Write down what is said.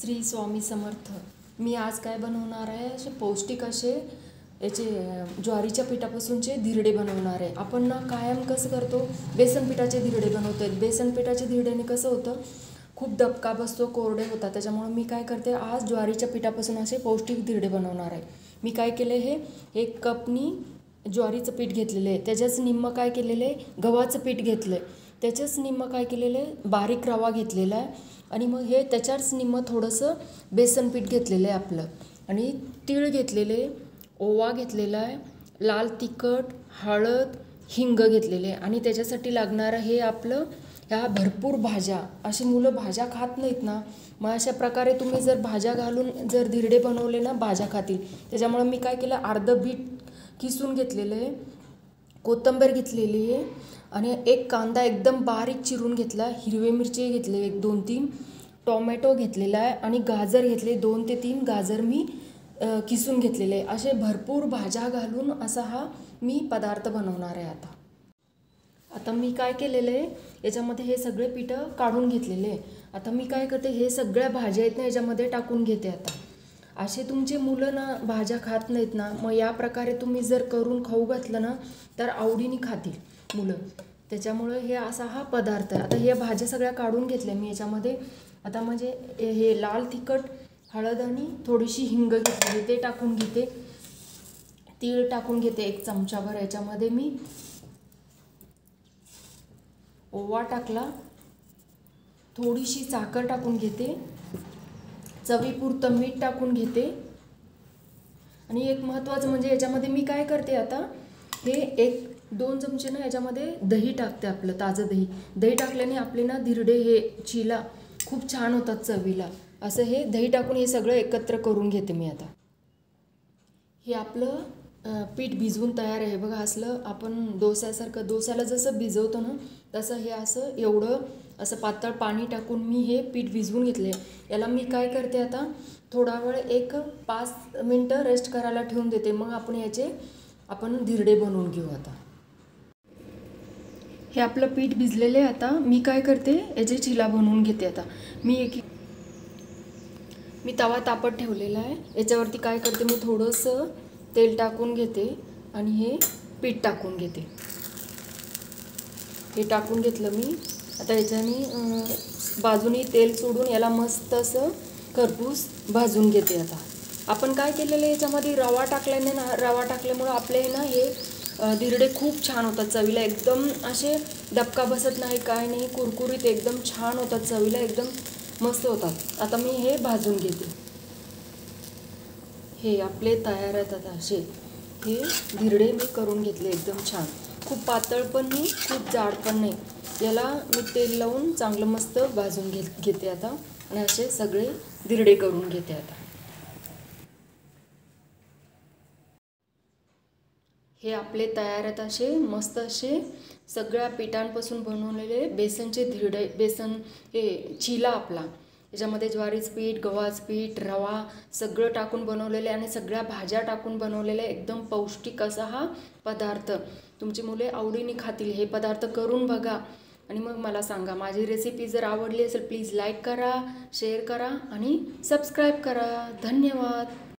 श्री स्वामी समर्थ। मी आज काय बनवणार आहे, असे पौष्टिक असे याचे ज्वारीच्या पिठापासूनचे धिरडे बनवणार आहे। आपण ना कायम कसं करतो, बेसन पिठाचे धिरडे बनवतो। बेसन पिठाचे धिरडेने कसं होतं, खूप दबका बसतो, कोरडे होतात। त्याच्यामुळे मी काय करते, आज ज्वारीच्या पिठापासून असे पौष्टिक धिरडे बनवणार आहे। मी काय केले, हे 1 कपनी ज्वारीचं पीठ घेतलेलं आहे, त्याच्याच निम्म काय केलेलं आहे, गव्हाचं पीठ घेतलं आहे, त्याच्याच निम्म काय केलेलं आहे, बारीक रवा घेतलेला आहे, आणि मग हे त्याच्याच निम्म थोडंसं बेसन पीठ घेतलेलं आहे आपलं, आणि तीळ घेतलेले, ओवा घेतलेला आहे, लाल तिखट, हळद, हिंग घेतलेले आहे, आणि त्याच्यासाठी लागणारं हे आपलं ह्या भरपूर भाज्या। अशी मुलं भाज्या खात नाहीत ना, मग अशा प्रकारे तुम्ही जर भाज्या घालून जर धिरडे बनवले ना, भाज्या खातील। त्याच्यामुळे मी काय केलं, अर्ध बीट किसून घेतलेलं आहे, कोथिंबीर घेतलेली आहे, आणि 1 कांदा एकदम बारीक चिरून घेतला, हिरवे मिरची घेतले 1-2-3, टोमॅटो घेतलेला आहे, आणि गाजर घेतले 2 ते 3 गाजर मी किसून घेतलेले आहे। असे भरपूर भाज्या घालून असा हा मी पदार्थ बनवणार आहे। आता मी काय केलेलं आहे, याच्यामध्ये हे सगळे पिठं काढून घेतलेले आहे। आता मी काय करते, हे सगळ्या भाज्या आहेत ना याच्यामध्ये टाकून घेते। आता असे तुमचे मुलं ना भाज्या खात नाहीत ना, मग या प्रकारे तुम्ही जर करून खाऊ घातलं ना, तर आवडीने खातील मुलं। त्याच्यामुळे हे असा हा पदार्थ आहे। आता हे भाज्या सगळ्या काढून घेतल्या मी याच्यामध्ये। आता म्हणजे हे लाल तिखट, हळद आणि थोडीशी हिंग घेतली, ते टाकून घेते। तीळ टाकून घेते 1 चमचाभर याच्यामध्ये मी, ओवा टाकला, थोडीशी साखर टाकून घेते, चवीपुरतं मीठ टाकून घेते, आणि एक महत्त्वाचं म्हणजे याच्यामध्ये मी काय करते, आता हे 1-2 चमचे ना याच्यामध्ये दही टाकते, आपलं ताजं दही। दही टाकल्याने आपले ना धिरडे हे चिला खूप छान होतात चवीला। असं हे दही टाकून हे सगळं एकत्र करून घेते मी। आता हे आपलं पीठ भिजवून तयार आहे बघा। असलं आपण डोस्यासारखं, डोस्याला जसं भिजवतो ना तसं हे असं एवढं असं पातळ पाणी टाकून मी हे पीठ भिजवून घेतले। याला मी काय करते, आता थोडा वेळ 1-5 मिनटं रेस्ट करायला ठेवून देते, मग आपण धिरडे बनवून घेऊ। आता हे आपलं पीठ भिजलेले आहे। आता मी काय करते, याचे चिला बनवून घेते। आता मी तवा तापत ठेवलेला आहे, याच्यावरती काय करते, मी थोडंसं तेल टाकून घेते, आणि हे पीठ टाकून घेते। हे टाकून घेतलं मी। आता याच्याने बाजूनी तेल सोडून याला मस्त असं खरपूस भाजून घेते। आता आपण काय केलेलं आहे, याच्यामध्ये रवा टाकल्याने ना, रवा टाकल्यामुळं आपले ना हे धिरडे खूप छान होतात चवीला। एकदम असे डबका बसत नाही, काय नाही, कुरकुरीत एकदम छान होतात चवीला, एकदम मस्त होतात। आता मी हे भाजून घेते। हे आपले तयार आहेत। आता असे हे धिरडे मी करून घेतले, एकदम छान, खूप पातळ पण नाही, खूप जाड पण नाही। याला मी तेल लावून चांगलं मस्त भाजून घेते आता, आणि असे सगळे धिरडे करून घेते। आता हे आपले तयार आहेत असे मस्त असे सगळ्या पिठांपासून बनवलेले बेसनचे धिरडे। बेसन हे चिला आपला, याच्यामध्ये ज्वारीचं पीठ, गव्हाचं पीठ, रवा सगळं टाकून बनवलेले, आणि सगळ्या भाज्या टाकून बनवलेले एकदम पौष्टिक असा हा पदार्थ। तुमची मुले आवडीने खातील। हे पदार्थ करून बघा, आणि मग मला सांगा। माझी रेसिपी जर आवडली असेल, प्लीज लाईक करा, शेअर करा, आणि सबस्क्राईब करा। धन्यवाद।